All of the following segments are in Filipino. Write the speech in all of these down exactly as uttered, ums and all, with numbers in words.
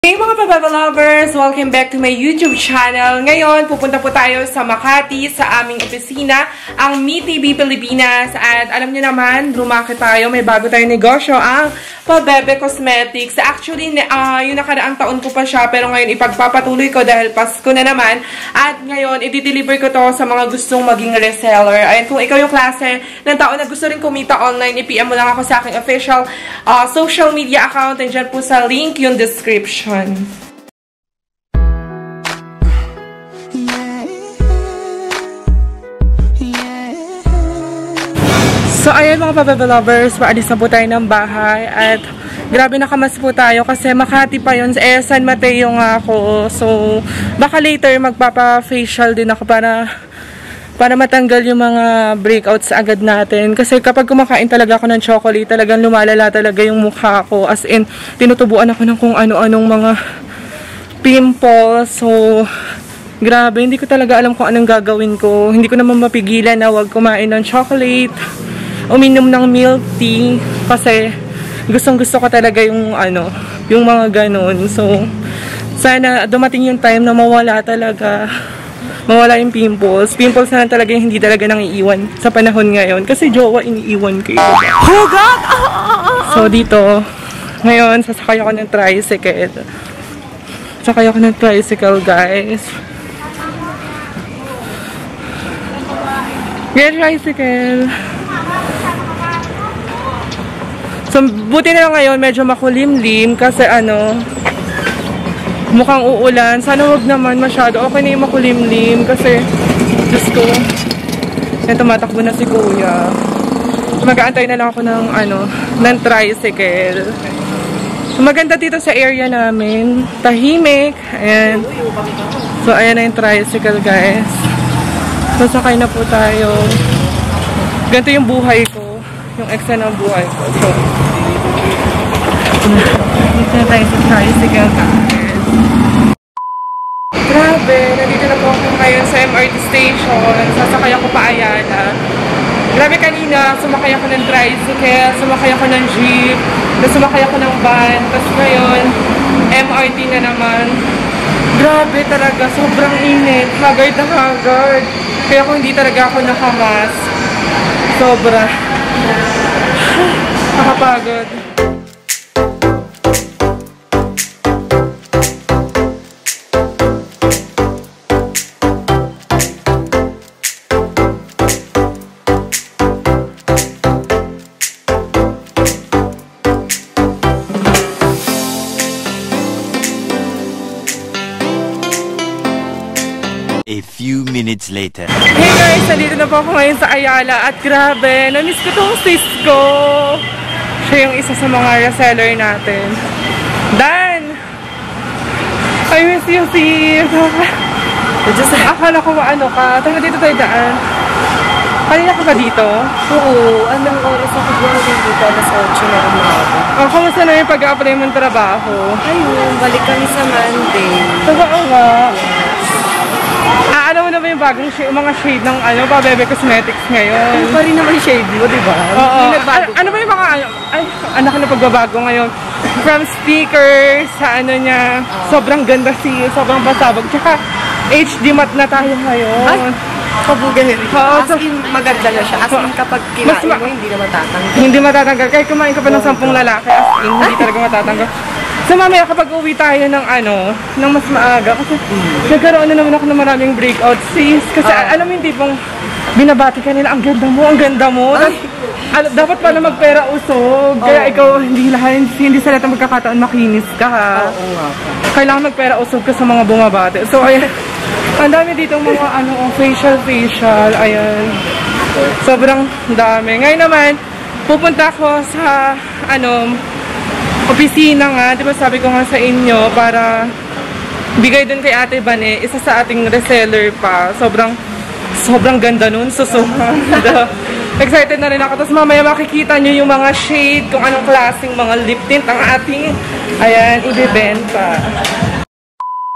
Hey mga Pabebe Lovers! Welcome back to my YouTube channel. Ngayon, pupunta po tayo sa Makati, sa aming opisina, ang Me T V Pilipinas. At alam niyo naman, lumakit tayo, may bago tayong negosyo, ang Pabebe Cosmetics. Actually, uh, yung nakaraang taon ko pa siya, pero ngayon ipagpapatuloy ko dahil Pasko na naman. At ngayon, i-deliver ko to sa mga gustong maging reseller. Ayan, kung ikaw yung klase ng tao na gusto rin kumita online, i-P M mo lang ako sa aking official uh, social media account. And dyan po sa link yung description. So, ayan mga Pabebe Lovers, paalis na po tayo ng bahay at grabe nakamas po tayo kasi Makati pa yun, eh, San Mateo nga ako. So, baka later magpapa-facial din ako para para matanggal yung mga breakouts agad natin. Kasi kapag kumakain talaga ako ng chocolate, talagang lumalala talaga yung mukha ko. As in, tinutubuan ako ng kung ano-anong mga pimples. So, grabe, hindi ko talaga alam kung anong gagawin ko. Hindi ko naman mapigilan na wag kumain ng chocolate, uminom ng milk tea, kasi gustong gusto ko talaga yung ano, yung mga ganun. So, sana dumating yung time na mawala talaga. Mawala yung pimples. Pimples na lang talaga yung hindi talaga nang iiwan sa panahon ngayon. Kasi jowa, iniiwan ko. Oh God! Ah, ah, ah. So, dito, ngayon, sasakay ako ng tricycle. Sasakay ako ng tricycle, guys. Get tricycle. So, buti na lang ngayon, medyo makulimlim kasi ano, mukhang uulan. Sana wag naman masyado. Okay na yung makulimlim kasi Diyos ko, yan, tumatakbo na si Kuya. Mag-aantay na lang ako ng ano, ng tricycle. So, maganda dito sa area namin. Tahimik. Ayan. So, ayan na yung tricycle, guys. So, sakay na po tayo. Ganito yung buhay ko. Yung extra ng buhay ko. So, dito na tayo sa tricycle, guys. Grabe, nandito na po ako ngayon sa M R T station. Sasakay ako pa Ayala. Grabe, kanina, sumakay ako ng tricycle, sumakay ako ng jeep, tapos sumakay ako ng van, tapos ngayon, M R T na naman. Grabe talaga, sobrang init. Haggard na haggard. Kaya kung hindi talaga ako nakamas, sobra. Nakapagod. A few minutes later. Hey guys, nandito na po ako ngayon sa Ayala at grabe, namiss ko tong sis ko. Siya yung isa sa mga reseller natin. Dan! I miss you, sis! Just, akala ko ano ka. Tara dito tayo daan. Kanina ka ba dito? Oo, anong oras ako buwan dito? Alas otso na umaga. Oh, kamusta na yung pag-a-apply mong trabaho? Ayun, balik kami sa Monday. Totoo nga. Ah, alam mo na ba yung bagong shade, mga shade ng ano, Pabebe Cosmetics ngayon? Ano pa rin naman yung shade mo, di ba? Oo. Hindi nagbago. Ano ba yung mga, ay, anak na pagbabago ngayon? From stickers, sa ano niya, sobrang ganda siya, sobrang pasabog. Tsaka, H D matte na tayo ngayon. Ay, kabugay rin. Oo, As in, maganda na siya. As in, kapag kinain mo, hindi na matatanggal. Hindi matatanggal. Kahit kumain ka pa ng sampung lalaki, as in, hindi talaga matatanggal. So mamaya kapag uwi tayo ng ano, ng mas maaga, kasi mm. nagkaroon na naman ako ng maraming breakout sis. Kasi uh, alam mo yung tipong binabati ka nila, ang ganda mo, ang ganda mo. Tapos, al dapat pala magpera usog. Oh. Kaya ikaw, hindi lahat, hindi sa lahat ng magkakataon makinis ka ha. Oo nga. Kailangan magpera usog ka sa mga bumabati. So ayan, ang dami dito mga ano, facial, facial, ayan. Sobrang dami. Ngayon naman, pupunta ako sa ano, opisina nga, di ba sabi ko nga sa inyo, para bigay dun kay Ate Bane, isa sa ating reseller pa. Sobrang, sobrang ganda nun. So, so ganda. Excited na rin ako. Tapos mamaya makikita nyo yung mga shade, kung anong klaseng mga lip tint ang ating, ayan, ibibenta.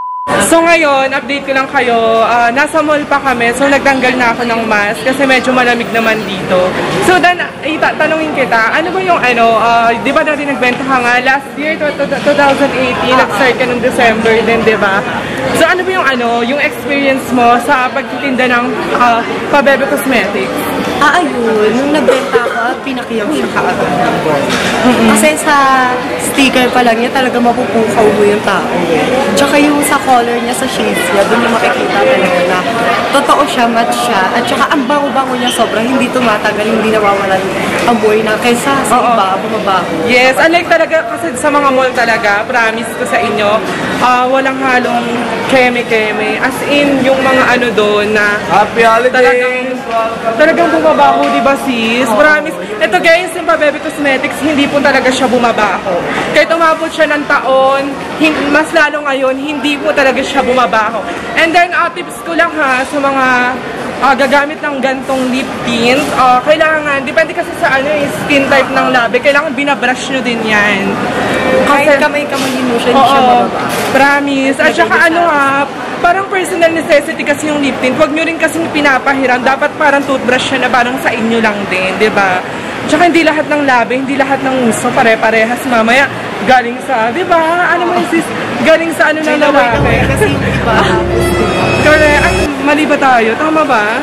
So ngayon, update ko lang kayo. Uh, nasa mall pa kami, so nagtanggal na ako ng mask kasi medyo malamig naman dito. So then, itatanungin kita, ano ba yung ano, uh, di ba dati nagbenta ka nga last year, twenty eighteen, nag-start ka ng December din, di ba? So ano ba yung ano, yung experience mo sa pagtitinda ng uh, Pabebe Cosmetics? Ah, ayun. Nung nagbenta ako, pinakiyaw siya kaagad. Mm-hmm. Kasi sa sticker pa lang niya, talaga mapupukaw mo yung tao. Tsaka yung sa color niya, sa shades niya, doon yung makikita talaga na totoo siya, match siya. At tsaka ang bango-bango niya sobra, hindi tumatagal, hindi nawawala yung amoy na kaysa sa Oo. iba, bumabaho. Yes, unlike talaga kasi sa mga mall talaga, promise ko sa inyo, uh, walang halong keme-keme. As in, yung mga ano doon na Happy holidays! talagang, talagang bumabaho, di ba sis? Promise. Ito guys, yung Pabebe Cosmetics, hindi po talaga siya bumabaho. Kahit umabot siya ng taon, mas lalo ngayon, hindi po talaga siya bumabaho. And then, uh, tips ko lang ha, sa mga uh, gagamit ng gantong lip tint, uh, kailangan, depende kasi sa ano, yung skin type ng labi, kailangan binabrush nyo din yan. Kahit kamay-kamay mo siya, hindi siya mababaho. Promise. At saka ano ha, parang personal necessity kasi yung lip tint. Huwag nyo rin kasing pinapahiram. Dapat parang toothbrush siya na parang sa inyo lang din, di ba? Tsaka hindi lahat ng labi, hindi lahat ng uso, pare-parehas mamaya. Galing sa, di ba? Ano mo sis? Galing sa ano ng lalaki. Kasi yung iba, Correct. Ay, mali ba tayo? Tama ba?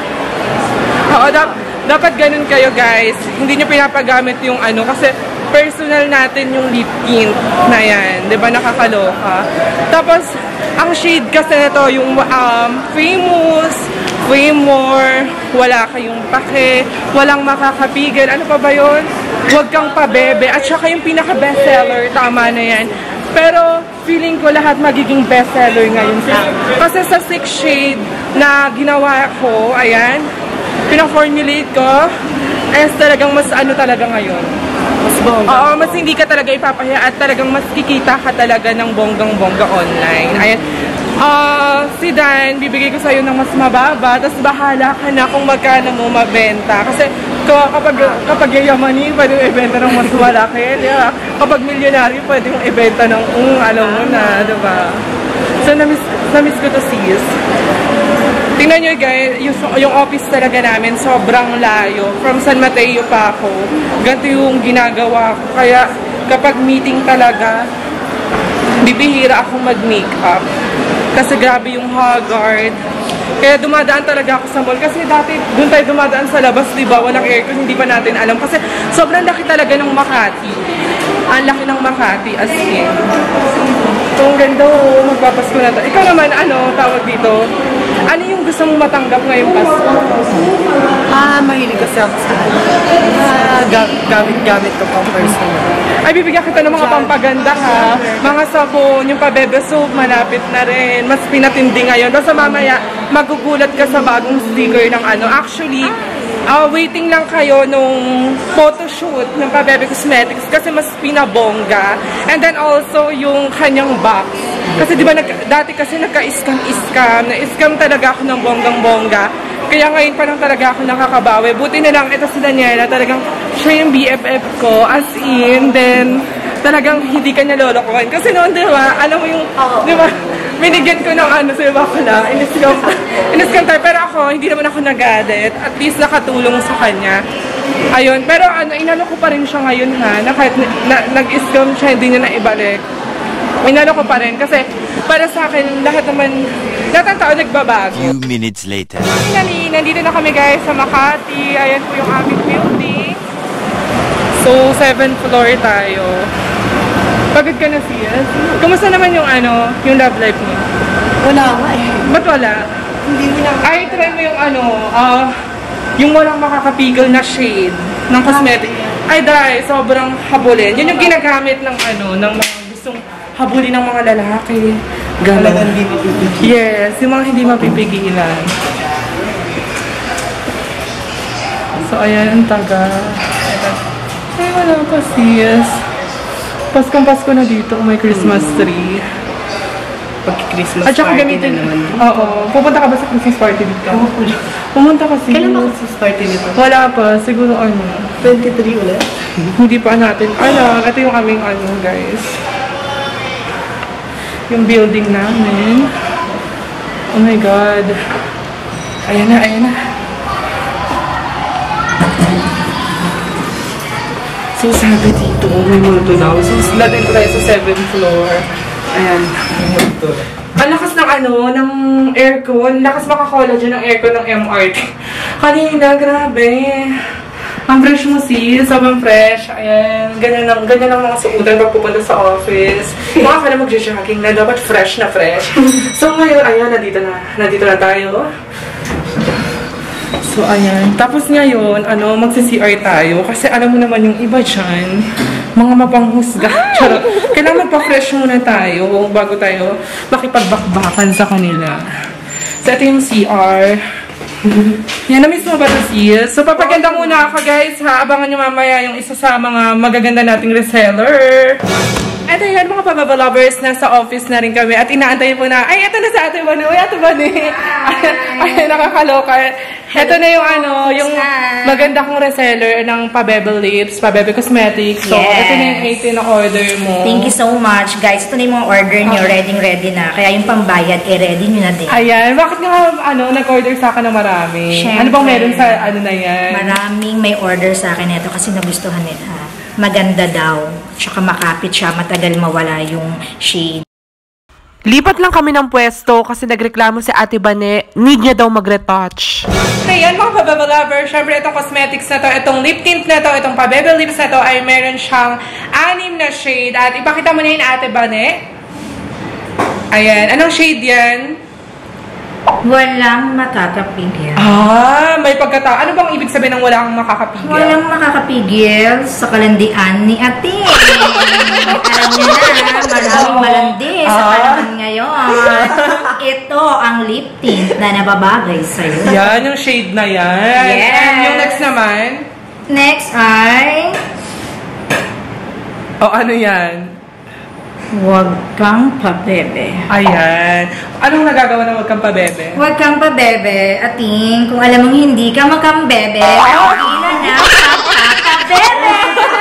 Oo, dap dapat ganun kayo guys. Hindi nyo pinapagamit yung ano, kasi personal natin yung lip tint na yan. Di ba? Nakakaloka. Tapos, ang shade kasi nito, yung um, famous, way more, wala kayong pake, walang makakapigil. Ano pa ba yun? Huwag kang pabebe. At saka yung pinaka-bestseller, tama na yan. Pero feeling ko lahat magiging bestseller ngayon. Kasi sa six shade na ginawa ko, ayan, pina-formulate ko, ay talagang mas ano talaga ngayon. mas bongga. Oo, mas hindi ka talaga ipapahiya at talagang mas kikita ka talaga ng bonggang-bongga online. Ayan. Uh, si Dan, bibigay ko sa'yo ng mas mababa, tapos bahala ka na kung magkano mo mabenta. Kasi kapag, kapag yayamanin, pwede mo ibenta ng mas malaki. Yeah. Kapag milyonary, pwede mong ibenta ng, um, alam mo na, diba? So, namiss, namiss ko to sis. Tingnan nyo guys, yung, yung office talaga namin, sobrang layo. From San Mateo pa ako. Ganito yung ginagawa ko. Kaya, kapag meeting talaga, bibihira akong mag-makeup. Kasi grabe yung haggard. Kaya dumadaan talaga ako sa mall. Kasi dati, doon tayo dumadaan sa labas, diba? Walang aircon, hindi pa natin alam. Kasi sobrang laki talaga ng Makati. Ang laki ng Makati, as in. So, ang ganda, oh, magpapasko na tayo. Ikaw naman, ano, tawag dito? Ano yung gusto mong matanggap ngayong Pasko? Ah, mahilig kasi ako sa ah, gamit-gamit ko pang personal. Ay, bibigyan kita ng mga pampaganda ha. Mga sabon, yung Pabebe soap, malapit na rin. Mas pinatindi ngayon. Basta mamaya, magugulat ka sa bagong sticker ng ano. Actually, uh, waiting lang kayo nung photoshoot ng Pabebe Cosmetics kasi mas pinabongga. And then also, yung kanyang box. Kasi di ba, nag, dati kasi nagka-scam-scam. Na-scam talaga ako ng bonggang-bongga. Kaya ngayon pa lang talaga ako nakakabawi. Buti na lang, ito si Daniela, talagang siya yung B F F ko, as in, then, talagang hindi ka niya lolokohin. Kasi noon, di ba, alam mo yung, di ba, binigyan ko ng ano, sa iba ko na, in-scam, in-scam tayo. Pero ako, hindi naman ako nagalit. At least nakatulong sa kanya. Ayun, pero ano, inalo ko pa rin siya ngayon ha, na kahit na, nag-scam siya, hindi niya na ibalik. Inalo ko pa rin kasi para sa akin, lahat naman, lahat ng tao nagbabago. Few minutes later. Finally, nandito na kami guys sa Makati. Ayan po yung aming building. So, seventh floor tayo. Pagod ka na siya. Kumusta naman yung ano, yung love life mo? Wala nga eh. Ba't wala? Hindi mo lang. Ay, try mo yung ano, ah, uh, yung walang makakapigil na shade ng cosmetic. Ay, dahil sobrang habulin. Yun yung ginagamit ng ano, ng mga gustong habulin ng mga lalaki. Talagang hindi mapipigilan. Yes, yung mga hindi mapipigilan. So, ayan ang taga. Ay, wala pa sis. Paskong Pasko na dito, may Christmas tree. Pag-Christmas At saka party gamitin, na naman. oo. Pupunta ka ba sa Christmas party dito? Pumunta kasi. Kailan ba Christmas party nito? Wala pa, siguro ano. twenty-three ulit? Hindi pa natin. Ano, ito yung aming ano guys. Yung building namin. Oh my God. Ayan na, ayan na. So, sabi dito, may multo daw. So, natin tayo sa seventh floor. Ayan, may multo. Ang lakas ng ano, ng aircon. Lakas makakala dyan ng aircon ng M R T. Kanina, grabe. Ang fresh mo, sis. Sobrang fresh. Ayan, ganyan lang, ganyan lang mga suutan pag pupunta sa office. Mga ka na mag-jogging na dapat fresh na fresh. So, ngayon, ayan, nandito na. Nandito na tayo. So, ayan. Tapos ngayon, ano, magsi-C R tayo. Kasi alam mo naman yung iba dyan, mga mapanghusga. Charot. Kailangan magpa-fresh muna tayo bago tayo makipagbakbakan sa kanila. So, ito yung C R. Yan, na-miss mo ba ito, sis? So, papaganda muna ako, guys, ha? Abangan nyo mamaya yung isa sa mga magaganda nating reseller. At ayan, mga pababa lovers, nasa office na rin kami at inaantay po na, ay, ito na sa Ate Bani. Uy, Ate Bani. Ay, nakakaloka. Ito na yung ano, yung maganda kong reseller ng Pabebe Lips, Pabebe Cosmetics. So, yes. Ito na yung eighteen na order mo. Thank you so much, guys. Ito na yung mga order nyo, okay. Ready-ready na. Kaya yung pambayad, eh, ready nyo na din. Ayan, bakit nga, ano, nag-order sa akin ng marami? Siyempre, ano bang meron sa, ano na yan? Maraming may order sa akin ito kasi nagustuhan nila. Maganda daw. Tsaka makapit siya, matagal mawala yung shade. Lipat lang kami ng pwesto kasi nagreklamo si Ate Bane, need niya daw mag-retouch. Ayan mga Pabebe lover, syempre itong cosmetics na to, itong lip tint na to, itong Pabebe lips na to ay meron siyang anim na shade. At ipakita mo na yun Ate Bane. Ayan, anong shade yan? Walang makakapigil. Ah, may pagkatao. Ano bang ibig sabihin ng walang makakapigil? Walang makakapigil sa kalandian ni Ate. Alam niyo na, maraming malandi sa ah. panahon ngayon. Ito ang lip tint na nababagay sa'yo. Yan, yung shade na yan. Yes. And yung next naman? Next ay... O, oh, ano yan? Huwag kang pabebe. Ayan. Anong nagagawa ng huwag kang pabebe? Huwag kang pabebe, ating. Kung alam mong hindi ka makambebe, hindi na na pabebe.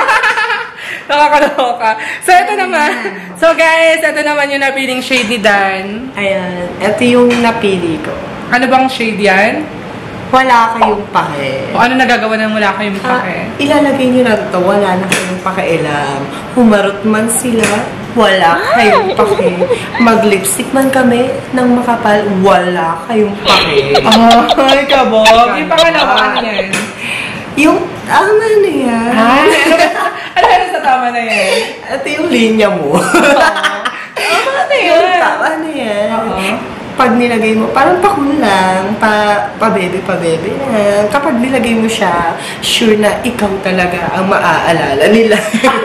Nakakaloka. So, ito naman. So, guys, ito naman yung napiling shade ni Dan. Ayan. Ito yung napili ko. Ano bang shade yan? Wala kayong pake. O ano nagagawa ng wala kayong pake? Ah, ilalagay nyo na ito, wala na kayong pakailam. Humarot man sila, wala kayong pake. Mag-lipstick man kami ng makapal, wala kayong pake. Ay, kabog. Yung pangalawa, ano yan? Yung tama na yan. Ay, ano ba? Ano ba sa tama na yan? Ito yung linya mo. Tama na yan. Tama na yan. Oo. Pag nilagay mo, parang pakulang, pa, pa-bebe, pa-bebe na. Kapag nilagay mo siya, sure na ikaw talaga ang maaalala nila.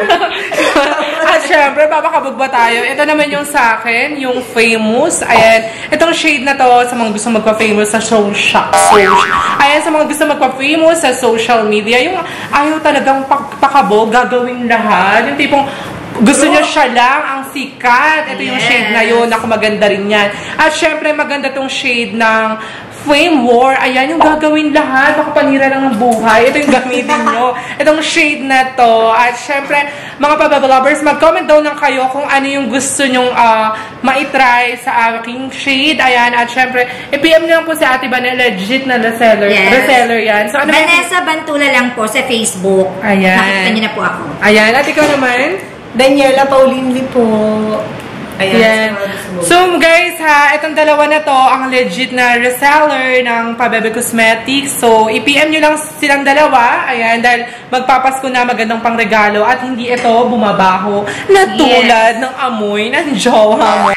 At syempre, papakabog ba tayo? Ito naman yung sa akin, yung Famous. Ayan, itong shade na to sa mga gusto magpa-famous sa social. Ayan, sa mga gusto magpa-famous sa social media, yung ayaw talagang pakabog, gagawin lahat. Yung tipong, gusto nyo siya lang, ang sikat. Ito yung shade na yun, ako maganda rin yan. At syempre, maganda tong shade ng Flame War. Ayan, yung gagawin lahat, makapanira lang ng buhay. Ito yung gamitin nyo. Itong shade na to. At syempre, mga Pabebe lovers, mag-comment down lang kayo kung ano yung gusto nyong uh, ma-try sa aking shade. Ayan, at syempre, i-P M nyo lang po si Ate Bane, legit na reseller. Yes. Reseller yan. So, ano Vanessa Bantula lang po sa Facebook. Ayan. Nakita nyo na po ako. Ayan, at ikaw naman? Daniela Pauline Lee po. Ayan. So, guys, ha, itong dalawa na to, ang legit na reseller ng Pabebe Cosmetics. So, i-P M nyo lang silang dalawa. Ayan, dahil magpapasko na magandang pangregalo at hindi ito bumabaho na tulad yes. ng amoy ng jowa mo.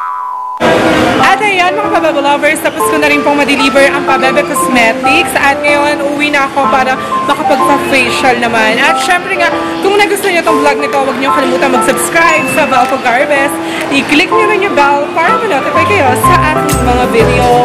At ayan, mga Pabebe lovers, tapos ko na rin pong ma-deliver ang Pabebe Cosmetics. At ngayon, uwi na ako para makapagpa-facial naman. At syempre nga, kung nagustuhan nyo itong vlog nito, huwag nyo kalimutan mag-subscribe sa Val Garbes. I-click nyo rin yung bell para ma-notify kayo sa ating mga video.